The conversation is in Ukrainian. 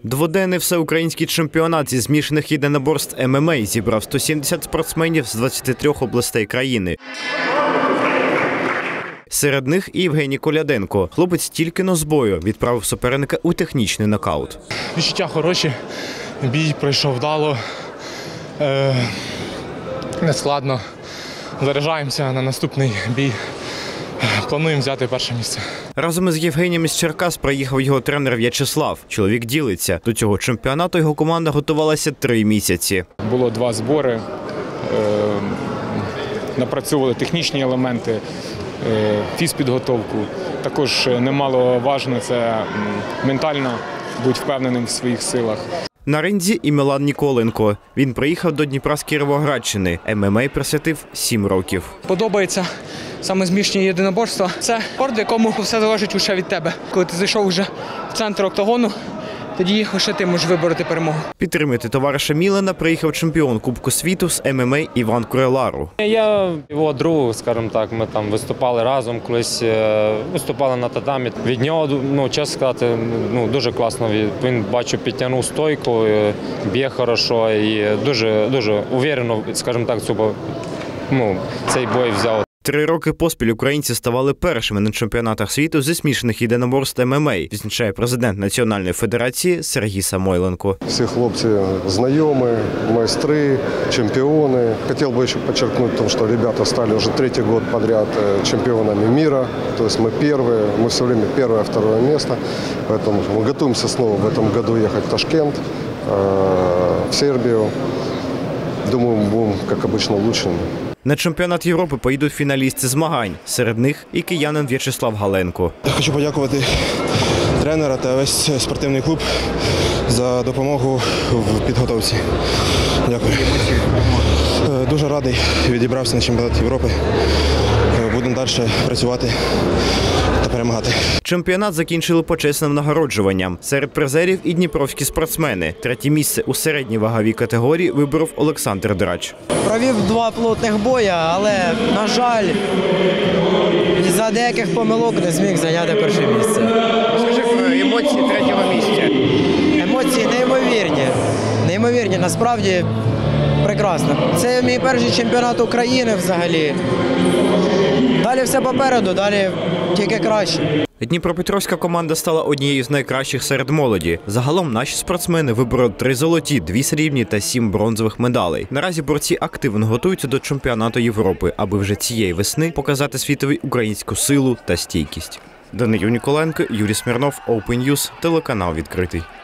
Дводенний всеукраїнський чемпіонат зі змішаних єдиноборств ММА зібрав 170 спортсменів з 23 областей країни. Серед них і Євгеній Коляденко. Хлопець тільки-но з бою відправив суперника у технічний нокаут. Відчуття хороші, бій пройшов вдало, нескладно. Заряджаємося на наступний бій. Плануємо взяти перше місце. Разом із Євгенієм із Черкас приїхав його тренер В'ячеслав. Чоловік ділиться. До цього чемпіонату його команда готувалася 3 місяці. Було 2 збори, напрацьовували технічні елементи, фізпідготовку. Також немаловажно – це ментально бути впевненим в своїх силах. На ринзі і Мілан Ніколенко. Він приїхав до Дніпра з Кіровоградщини. ММА присвятив 7 років. Подобається саме змішані єдиноборства. Це спорт, в якому все залежить лише від тебе. Коли ти зайшов вже в центр октагону, тоді лише ти можеш вибороти перемогу. Підтримати товариша Мілана приїхав чемпіон Кубку світу з ММА Іван Курелару. Я його друг, скажімо так, ми там виступали разом, колись виступали на татамі. Від нього, чесно сказати, дуже класно. Він, бачу, підтягнув стойку, б'є хорошо і дуже уверено, скажімо так, цей бой взяв. 3 роки поспіль українці ставали першими на чемпіонатах світу зі змішаних єдиноборств ММА, відзначає президент Національної федерації Сергій Самойленко. Всі хлопці знайомі, майстри, чемпіони. Хотів би ще підкреслити, що ребята стали вже 3-й год подряд чемпіонами мира. Тобто ми перші, ми все время перше, друге місце. Тому ми готуємося знову в цьому году їхати в Ташкент, в Сербію. Думаю, ми будемо, як завжди, лучшими. На чемпіонат Європи поїдуть фіналісти змагань. Серед них і киянин В'ячеслав Галенко. Хочу подякувати тренера та весь спортивний клуб за допомогу в підготовці. Дякую. Дуже радий відібрався на чемпіонат Європи. Будемо далі працювати та перемагати. Чемпіонат закінчили почесним нагороджуванням. Серед призерів і дніпровські спортсмени. 3-е місце у середній ваговій категорії виборов Олександр Драч. Провів 2 плотних бої, але, на жаль, із-за деяких помилок не зміг зайняти перше місце. Скажи про емоції 3-го місця. Емоції неймовірні. Неймовірні, насправді прекрасно. Це мій перший чемпіонат України взагалі. Далі все попереду, далі тільки краще. Дніпропетровська команда стала однією з найкращих серед молоді. Загалом наші спортсмени вибороли 3 золоті, 2 срібні та 7 бронзових медалей. Наразі борці активно готуються до чемпіонату Європи, аби вже цієї весни показати світові українську силу та стійкість. Данило Ніколенко, Юрій Смірнов, Open News, телеканал відкритий.